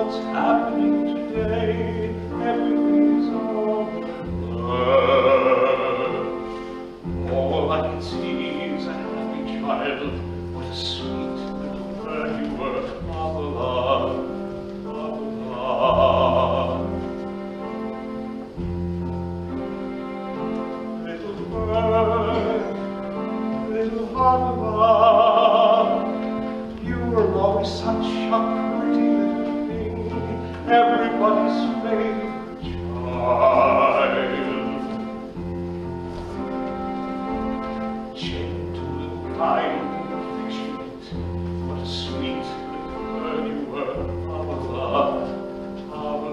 what's happening today. Everything's over. All I can see is a happy child. What a sweet little bird you were. Chava, Chava. Little bird, little Chava, you were always such a pretty little thing, everybody's favorite child. Gentle, kind, and affectionate, what a sweet little bird you were. Chava, Chava.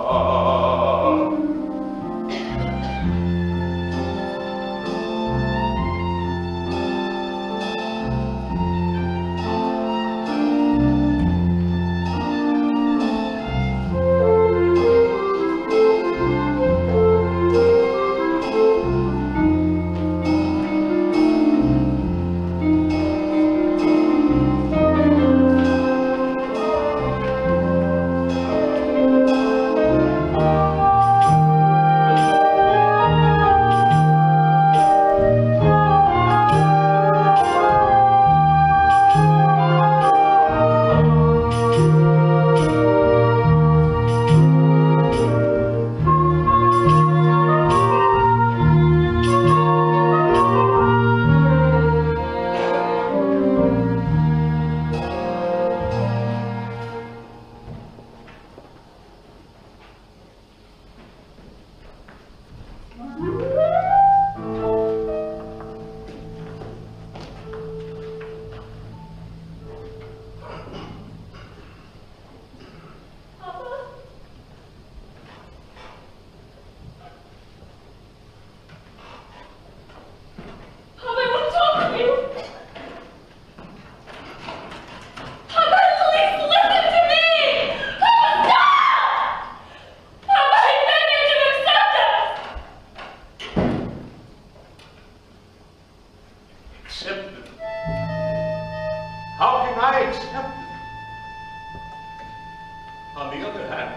Accept it. How can I accept it? On the other hand,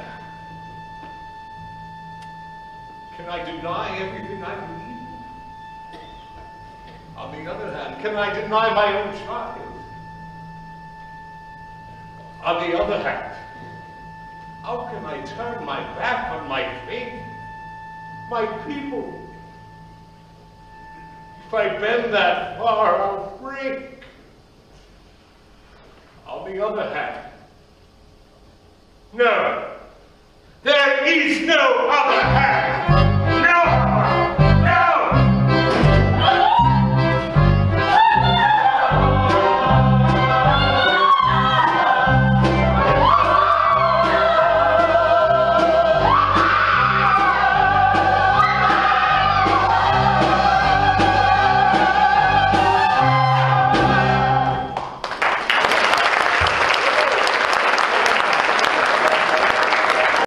can I deny everything I believe? On the other hand, can I deny my own child? On the other hand, how can I turn my back on my faith, my people? If I bend that far, I'll break. On the other hand, no, there is no other hand.